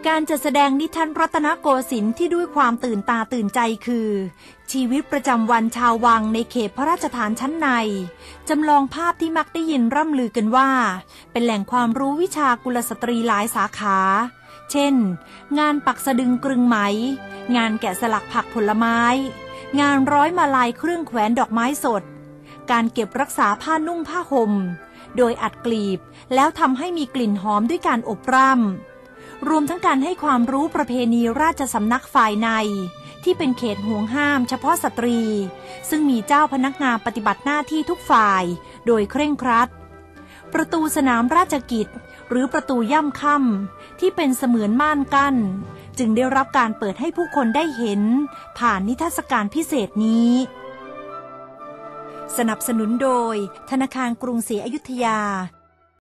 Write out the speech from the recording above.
การจัดแสดงนิทานรัตนโกสินทร์ที่ด้วยความตื่นตาตื่นใจคือชีวิตประจำวันชาววังในเขตพระราชฐานชั้นในจำลองภาพที่มักได้ยินร่ำลือกันว่าเป็นแหล่งความรู้วิชากุลสตรีหลายสาขาเช่นงานปักสะดึงกรึงไหมงานแกะสลักผักผลไม้งานร้อยมาลัยเครื่องแขวนดอกไม้สดการเก็บรักษาผ้านุ่งผ้าห่มโดยอัดกลีบแล้วทำให้มีกลิ่นหอมด้วยการอบร่ำรวมทั้งการให้ความรู้ประเพณีราชสำนักฝ่ายในที่เป็นเขตห่วงห้ามเฉพาะสตรีซึ่งมีเจ้าพนักงานปฏิบัติหน้าที่ทุกฝ่ายโดยเคร่งครัดประตูสนามราชกิจหรือประตูย่ำค่ำที่เป็นเสมือนม่านกั้นจึงได้รับการเปิดให้ผู้คนได้เห็นผ่านนิทรรศการพิเศษนี้สนับสนุนโดยธนาคารกรุงศรีอยุธยา